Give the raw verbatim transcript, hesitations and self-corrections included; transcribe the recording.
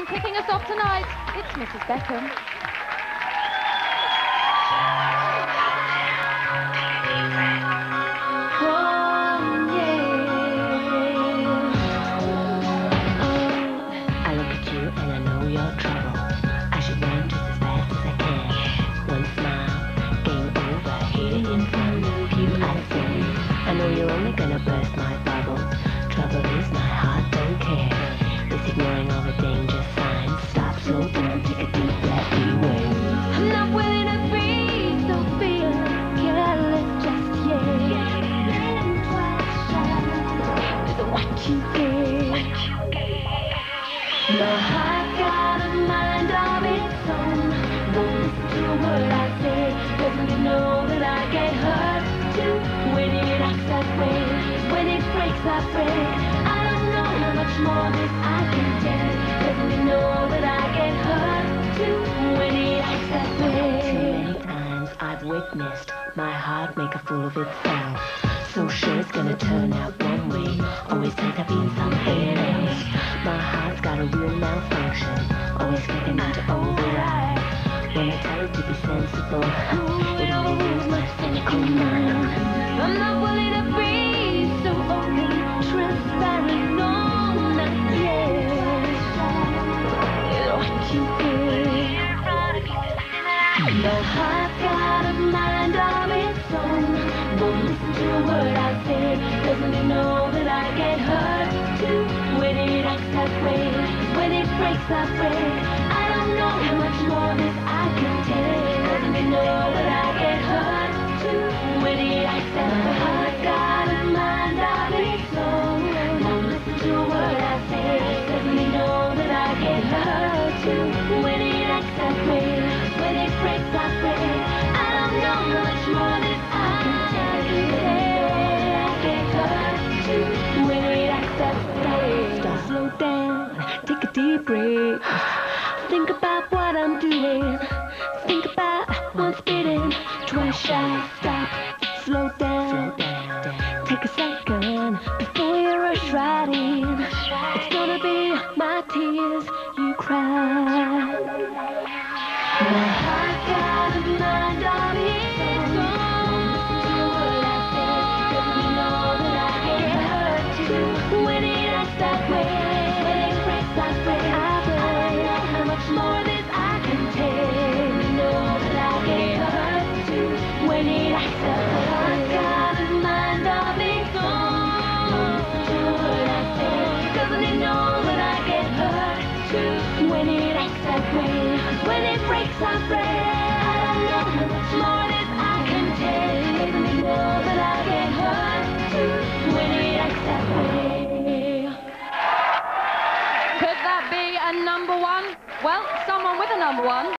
and kicking us off tonight, it's Missus Beckham. You're only gonna burst my bubble. Trouble is my heart don't care. It's ignoring all the danger signs. Stop, slow down, take a deep breath, beware. I'm not willing to be so feeling careless just yet. Is what you get. My heart got a mind of its own. Won't listen to a word I say. Doesn't it know that I get hurt too when it acts that way? When it breaks, I break. I don't know how much more this I can take. Doesn't it know that I get hurt too when it acts that way? Too many times I've witnessed my heart make a fool of itself. So sure it's gonna turn out one way. Always ends up being something else. My heart's got a real malfunction. Always flipping into overdrive. When I tell it to be sensible, it only moves my cynical mind. I'm not willing to be so open, transparent, no, not yet. It's what you get. My heart's got a mind of its own. Won't listen to a word I say. Doesn't it know that I get hurt too when it acts that way? When it breaks, I break. I don't know how much more this I can take. Doesn't it know that I get hurt too when it acts that way? My heart got a mind of its own. Won't listen to a word I say. Doesn't it know that I get hurt too when it acts that way? When it breaks, I break. I don't know how much more this I can take. Doesn't it know that I get hurt too when it acts that way? Stop, slow down, take a deep breath. Think about what I'm doing. Think about once bitten, twice shy. Stop, slow down. Take a second before you rush right in. It's gonna be my tears you cry. My heart got a mind of its own. Doesn't it know that I get hurt too when it acts that way? When it breaks, I break. I don't know how much more this I can take. You know that I get hurt too when it acts that way. My heart got a mind of its own. Do what I say. Doesn't it know that I get hurt too when it acts that way? When it breaks, I break. I don't know how much more this I can take. Doesn't it know that I get hurt too when it acts that way? Could that be a number one? Well, someone with a number one.